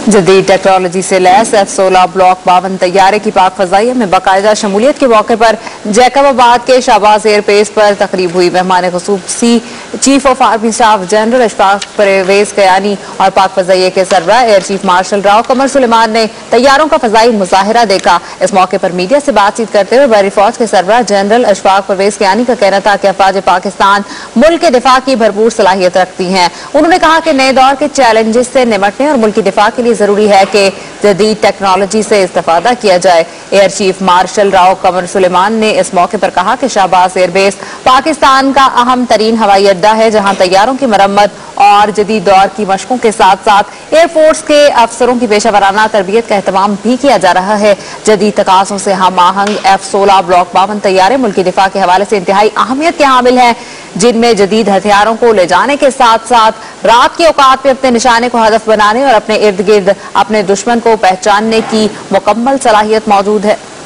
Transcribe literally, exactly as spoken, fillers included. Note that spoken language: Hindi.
जदीद टेक्नोलॉजी से लैस एफ सोलह ब्लॉक बावन तैयारे की पाक फजाइया में बाकायदा शमूलियत के मौके पर जैकबाबाद के शाहबाज एयरपेस पर तकरीब हुई। मेहमान खुसूसी chief of army staff general Ashfaq Parvez Kayani और पाक फजाइया के सरबराह air chief marshal Rao Qamar Suleman ने तैयारों का फजाई मुजाहिरा देखा। इस मौके पर मीडिया से बातचीत करते हुए बहरी फौज के सरबराह जनरल अशफाक परवेज कयानी का कहना था कि अफवाज पाकिस्तान मुल्क के दिफा की भरपूर सलाहियत रखती हैं। उन्होंने कहा कि नए दौर के चैलेंजेस से निपटने और मुल्क की दिफा के लिए जरूरी है कि जदीद टेक्नोलॉजी से इस्तेफादा किया जाए। Air chief marshal Rao Qamar Suleman ने इस मौके पर कहा कि शाहबाज एयरबेस पाकिस्तान का अहम तरीन हवाई अड्डा है, जहां तैयारों की मरम्मत और जदीद दौर की मशकों के साथ साथ एयरफोर्स के अफसरों की पेशा तरबियत का एहतमाम भी किया जा रहा है। जदीद तकाज़ों से हम आहंग एफ सोलह ब्लॉक बावन तैयारे मुल्क की दिफा के हवाले से इंतहाई अहमियत के हामिल हैं, जिनमें जदीद हथियारों को ले जाने के साथ साथ रात के औकात में अपने निशाने को हदफ बनाने और अपने इर्द गिर्द अपने दुश्मन को पहचानने की मुकम्मल सलाहियत मौजूद है।